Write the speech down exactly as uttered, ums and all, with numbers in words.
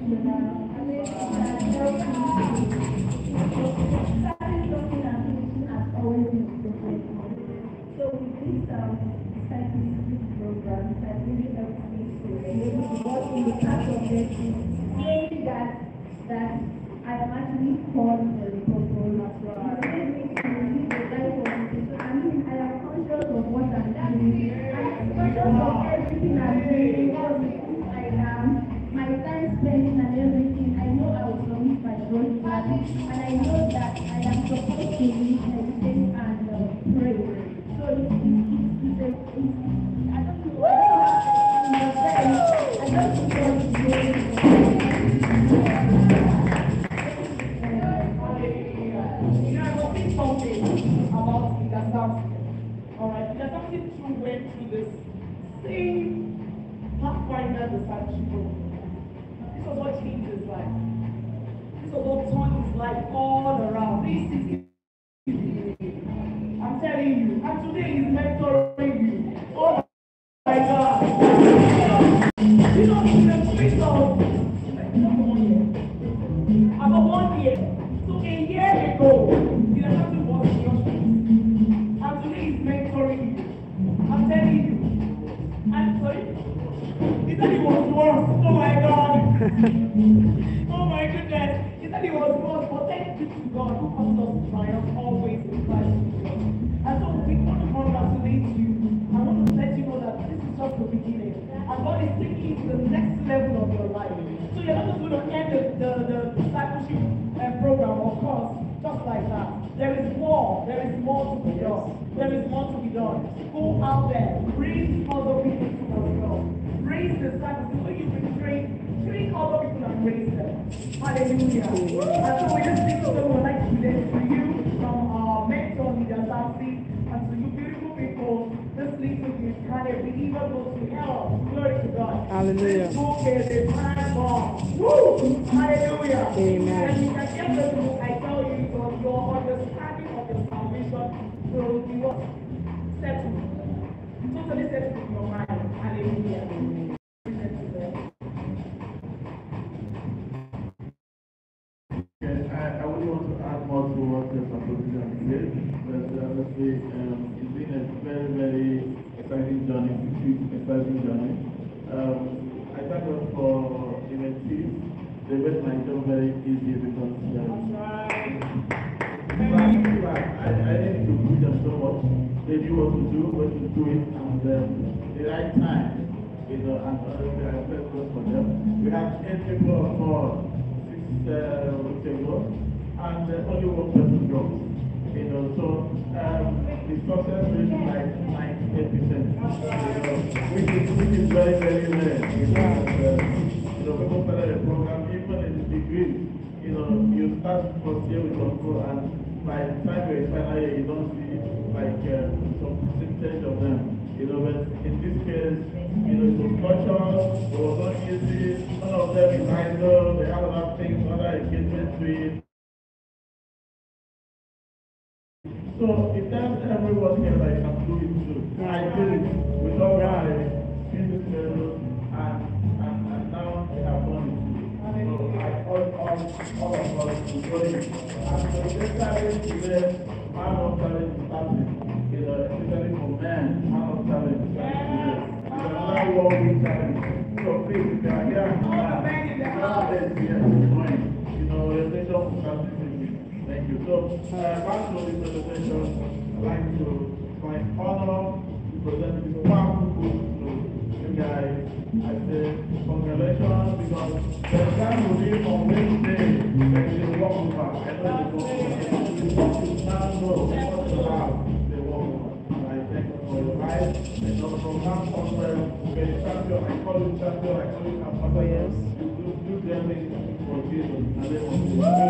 Hallelujah. Hallelujah. Amen. And you can get the book, I tell you, your, your understanding of your salvation will be what? Settled. Totally settled in your mind. Hallelujah. Okay, I, I really want to add more to what the proposition said, but honestly, um, it's been a very, very exciting journey, sweet, exciting journey. Um, I thank God for M S T. They made my job very easy because um, I, I didn't to do them so much. They knew what to do, what to do it, and um, the right time. You know, and honestly, I thank God for them. We have eight people on board six uh, weeks ago, and uh, only one person dropped. You know, so um, the success rate is like ninety-eight percent, you know, which is which is very, very rare. You know, and, uh, you know, people started a program, even in the degree, you know, you start first year with some people, and by the time you're in final year, you don't see like uh, some percentage of them. You know, but in this case, you know, it was cultural, it was not easy, none of them is idle, they have other things, other engagements with. So it tells everyone here that you can do it too. I did it with all my business level, and, and, and now they have done it. So I urge all, all of us to do it. And so this challenge today, man of challenge is starting. You know, especially for men, man of challenge is starting today. It's another one week challenge. So please, if you are here, now let's be here this morning. You know, orientation for captivity. Thank you. So, uh, back to the presentation, I'd like to find honor to present this powerful book to you guys. I say congratulations because the exam will be on Wednesday. There is a walkover. I know the walkover. You now know what to have the walkover. I thank you for your life. And so from now onward, you're a champion. I call you champion. I call you ambassador. You do, do everything for Jesus. And then